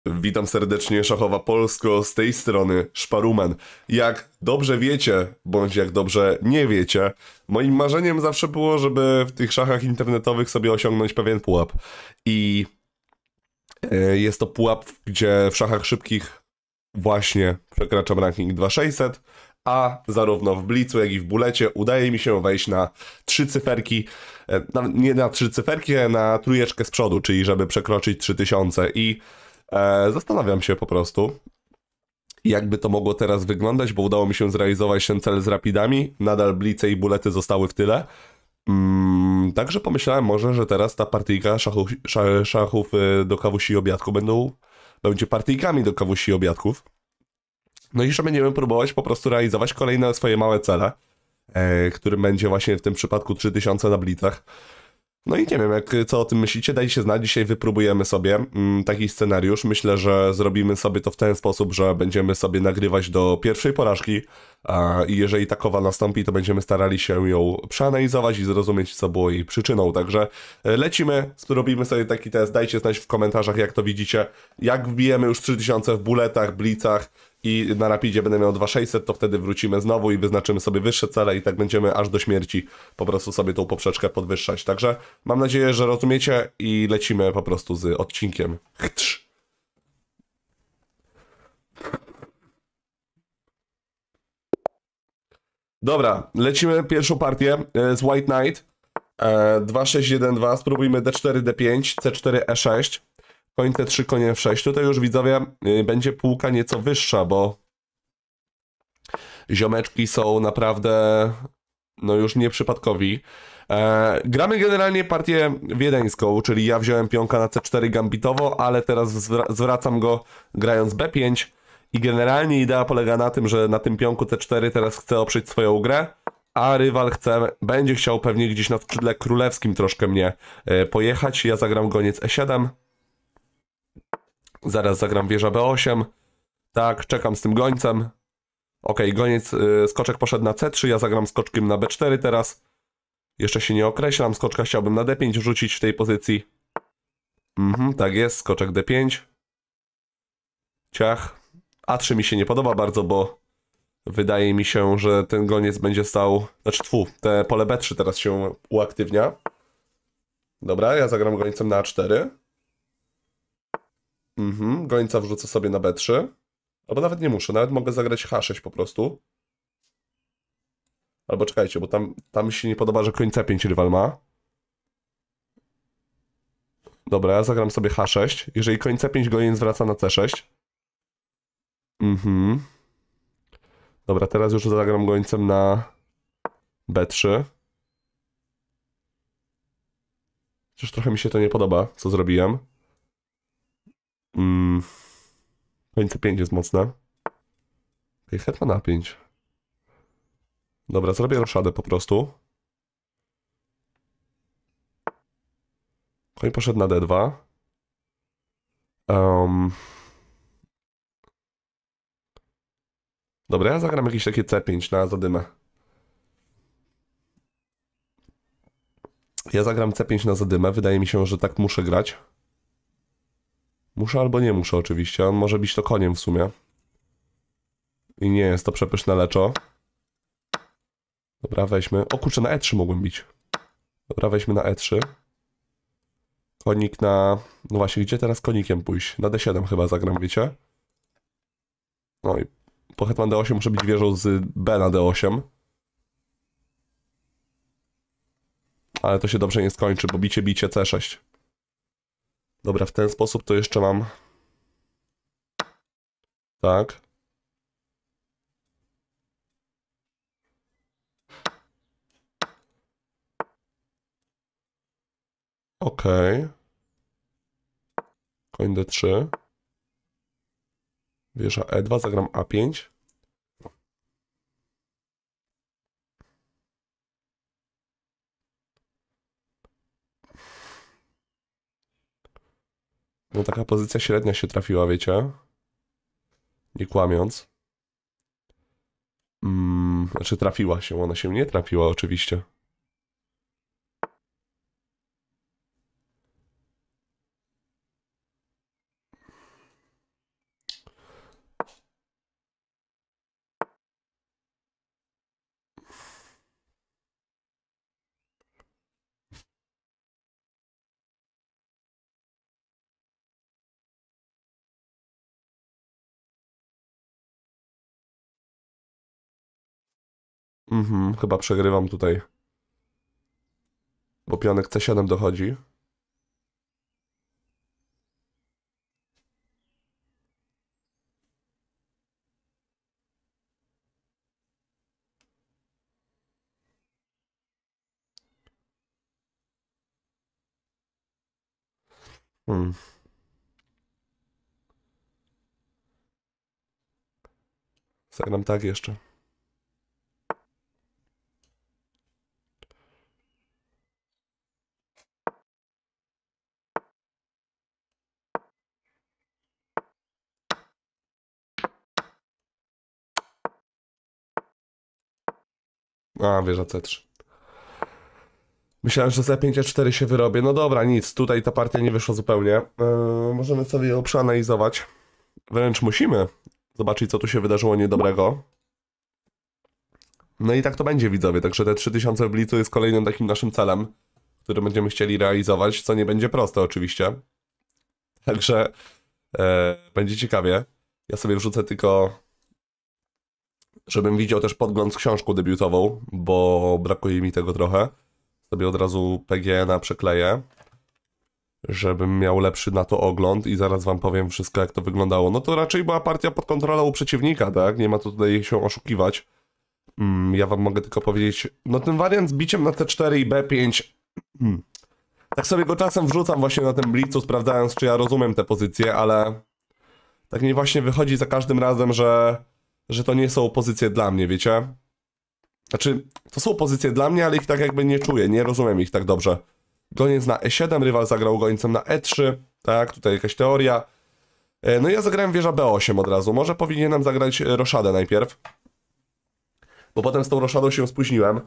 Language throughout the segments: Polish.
Witam serdecznie, Szachowa Polsko, z tej strony Szparumen. Jak dobrze wiecie, bądź jak dobrze nie wiecie, moim marzeniem zawsze było, żeby w tych szachach internetowych sobie osiągnąć pewien pułap. I jest to pułap, gdzie w szachach szybkich właśnie przekraczam ranking 2600, a zarówno w Blicu, jak i w Bulecie udaje mi się wejść na 3 cyferki, nie na 3 cyferki, a na trójeczkę z przodu, czyli żeby przekroczyć 3000 i zastanawiam się po prostu, jakby to mogło teraz wyglądać, bo udało mi się zrealizować ten cel z rapidami, nadal blice i bulety zostały w tyle. Także pomyślałem może, że teraz ta partyjka szachów do kawusi i obiadku będzie partyjkami do kawusi i obiadków. No i że będziemy próbować po prostu realizować kolejne swoje małe cele, którym będzie właśnie w tym przypadku 3000 na blicach. No i nie wiem, co o tym myślicie, dajcie znać, dzisiaj wypróbujemy sobie taki scenariusz. Myślę, że zrobimy sobie to w ten sposób, że będziemy sobie nagrywać do pierwszej porażki i jeżeli takowa nastąpi, to będziemy starali się ją przeanalizować i zrozumieć, co było jej przyczyną. Także lecimy, zrobimy sobie taki test, dajcie znać w komentarzach, jak to widzicie. Jak wbijemy już 3000 w buletach, blicach i na rapidzie będę miał 2600, to wtedy wrócimy znowu i wyznaczymy sobie wyższe cele i tak będziemy aż do śmierci po prostu sobie tą poprzeczkę podwyższać. Także mam nadzieję, że rozumiecie i lecimy po prostu z odcinkiem. Chtrz. Dobra, lecimy pierwszą partię z White Knight. 2-6-1-2, spróbujmy D4, D5, C4, E6. Koń T3, koń F6. Tutaj już widzowie będzie półka nieco wyższa, bo ziomeczki są naprawdę no już nieprzypadkowi. Gramy generalnie partię wiedeńską, czyli ja wziąłem pionka na C4 gambitowo, ale teraz zwracam go grając B5 i generalnie idea polega na tym, że na tym pionku C4 teraz chcę oprzeć swoją grę, a rywal będzie chciał pewnie gdzieś na skrzydle królewskim troszkę mnie pojechać. Ja zagram goniec E7. Zaraz zagram wieża B8. Tak, czekam z tym gońcem. Ok, goniec, skoczek poszedł na C3, ja zagram skoczkiem na B4 teraz. Jeszcze się nie określam, skoczka chciałbym na D5 rzucić w tej pozycji. Tak jest, skoczek D5. Ciach. A3 mi się nie podoba bardzo, bo wydaje mi się, że ten goniec będzie stał... Znaczy, te pole B3 teraz się uaktywnia. Dobra, ja zagram gońcem na A4. Gońca wrzucę sobie na B3. Albo nawet nie muszę, nawet mogę zagrać H6 po prostu. Albo czekajcie, bo tam mi się nie podoba, że koń C5 rywal ma. Dobra, ja zagram sobie H6. Jeżeli koń C5 goniec wraca na C6. Dobra, teraz już zagram gońcem na B3. Chociaż trochę mi się to nie podoba, co zrobiłem. Koń C5 jest mocne. Okay, hetman A5. Dobra, zrobię roszadę po prostu. Koń poszedł na D2. Dobra, ja zagram jakieś takie C5 na zadymę. Ja zagram C5 na zadymę. Wydaje mi się, że tak muszę grać. Muszę albo nie muszę oczywiście. On może bić to koniem w sumie. I nie jest to przepyszne leczo. Dobra, weźmy. O kurczę, na E3 mogłem bić. Dobra, weźmy na E3. Konik na... No właśnie, gdzie teraz konikiem pójść? Na D7 chyba zagram, wiecie? No i po hetman D8 muszę bić wieżą z B na D8. Ale to się dobrze nie skończy, bo bicie C6. Dobra, w ten sposób to jeszcze mam... Tak. Okej. Koń D3. Wieża E2, zagram A5. No taka pozycja średnia się trafiła, wiecie? Nie kłamiąc. Znaczy trafiła się, ona się nie trafiła oczywiście. Chyba przegrywam tutaj. Bo pionek C7 dochodzi. Zagram tak jeszcze. A, wieża C3. Myślałem, że za 5 A4 się wyrobię. No dobra, nic. Tutaj ta partia nie wyszła zupełnie. Możemy sobie ją przeanalizować. Wręcz musimy zobaczyć, co tu się wydarzyło niedobrego. No i tak to będzie, widzowie. Także te 3000 w Blitzu jest kolejnym takim naszym celem, który będziemy chcieli realizować, co nie będzie proste oczywiście. Także będzie ciekawie. Ja sobie wrzucę tylko, żebym widział też podgląd z książką debiutową, bo brakuje mi tego trochę. Sobie od razu PGN-a przekleję, żebym miał lepszy na to ogląd i zaraz wam powiem wszystko, jak to wyglądało. No to raczej była partia pod kontrolą przeciwnika, tak? Nie ma tu tutaj się oszukiwać. Ja wam mogę tylko powiedzieć, no ten wariant z biciem na T4 i B5, tak sobie go czasem wrzucam właśnie na tym blitzu, sprawdzając, czy ja rozumiem te pozycje, ale tak mi właśnie wychodzi za każdym razem, że to nie są pozycje dla mnie, wiecie? Znaczy, to są pozycje dla mnie, ale ich tak jakby nie czuję, nie rozumiem ich tak dobrze. Goniec na E7, rywal zagrał gońcem na E3, tak, tutaj jakaś teoria. No i ja zagrałem wieża B8 od razu, może powinienem zagrać roszadę najpierw. Bo potem z tą roszadą się spóźniłem.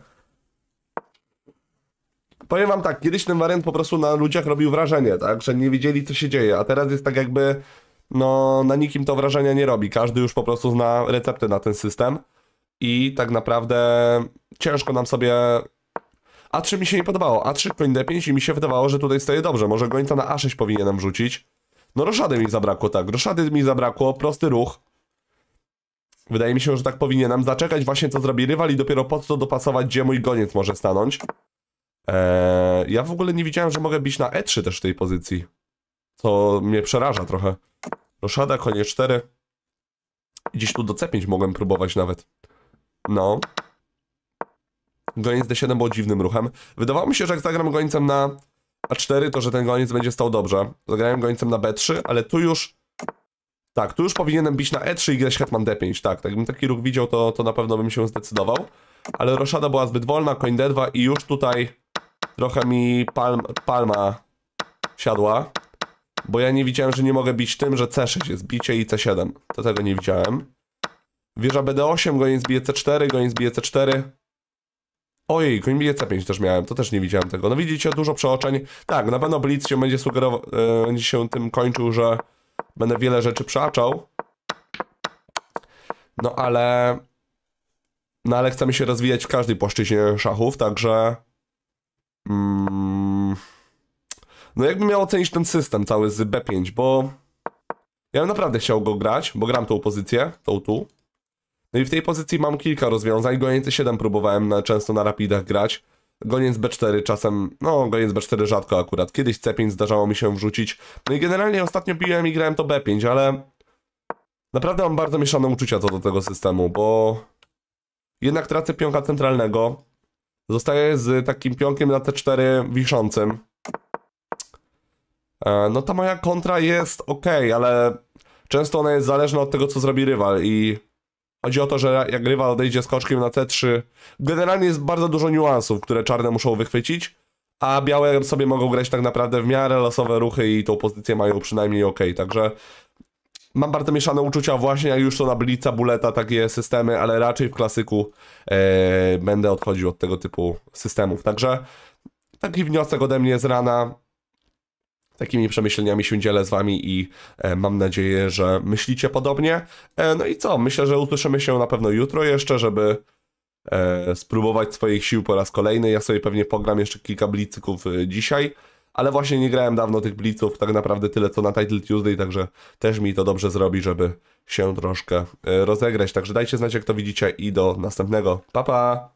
Powiem wam tak, kiedyś ten wariant po prostu na ludziach robił wrażenie, tak, że nie wiedzieli, co się dzieje, a teraz jest tak jakby, no, na nikim to wrażenia nie robi. Każdy już po prostu zna receptę na ten system i tak naprawdę ciężko nam sobie... A3 mi się nie podobało, A3 koń D5 i mi się wydawało, że tutaj stoję dobrze, może gońca na A6 powinienem rzucić. No roszady mi zabrakło, tak, roszady mi zabrakło, prosty ruch. Wydaje mi się, że tak powinienem zaczekać właśnie, co zrobi rywal i dopiero po co dopasować, gdzie mój goniec może stanąć. Ja w ogóle nie widziałem, że mogę bić na E3 też w tej pozycji. Co mnie przeraża trochę. Roszada, konie 4. Gdzieś tu do C5 mogłem próbować nawet. No. Goniec D7 był dziwnym ruchem. Wydawało mi się, że jak zagram gońcem na A4, to że ten goniec będzie stał dobrze. Zagrałem gońcem na B3, ale tu już... Tak, tu już powinienem bić na E3 i grać hetman D5, tak. Jakbym taki ruch widział, to na pewno bym się zdecydował. Ale roszada była zbyt wolna, koń D2 i już tutaj trochę mi palma siadła. Bo ja nie widziałem, że nie mogę bić tym, że C6 jest bicie i C7. To tego nie widziałem. Wieża BD8, goniec bije C4, goniec bije C4. Ojej, koń bije C5 też miałem, to też nie widziałem tego. No widzicie, dużo przeoczeń. Tak, na pewno Blitz się będzie sugerował, będzie się tym kończył, że będę wiele rzeczy przeaczał. No ale chcemy się rozwijać w każdej płaszczyźnie szachów, także... No jakbym miał ocenić ten system cały z B5, bo... Ja bym naprawdę chciał go grać, bo gram tą pozycję, tą tu. No i w tej pozycji mam kilka rozwiązań. Goniec C7 próbowałem często na rapidach grać. Goniec B4 czasem, no goniec B4 rzadko akurat. Kiedyś C5 zdarzało mi się wrzucić. No i generalnie ostatnio biłem i grałem to B5, ale... Naprawdę mam bardzo mieszane uczucia co do tego systemu, bo... Jednak tracę pionka centralnego. Zostaję z takim pionkiem na T4 wiszącym. No ta moja kontra jest ok, ale... Często ona jest zależna od tego, co zrobi rywal i... Chodzi o to, że jak rywal odejdzie skoczkiem na C3, generalnie jest bardzo dużo niuansów, które czarne muszą wychwycić, a białe sobie mogą grać tak naprawdę w miarę losowe ruchy i tą pozycję mają przynajmniej ok, także mam bardzo mieszane uczucia właśnie, jak już to na Blitza, Buleta, takie systemy, ale raczej w klasyku będę odchodził od tego typu systemów, także taki wniosek ode mnie z rana. Takimi przemyśleniami się dzielę z wami i mam nadzieję, że myślicie podobnie. No i co? Myślę, że usłyszymy się na pewno jutro jeszcze, żeby spróbować swoich sił po raz kolejny. Ja sobie pewnie pogram jeszcze kilka blicyków dzisiaj, ale właśnie nie grałem dawno tych bliców, tak naprawdę tyle co na Title Tuesday, także też mi to dobrze zrobi, żeby się troszkę rozegrać. Także dajcie znać, jak to widzicie i do następnego. Pa, pa!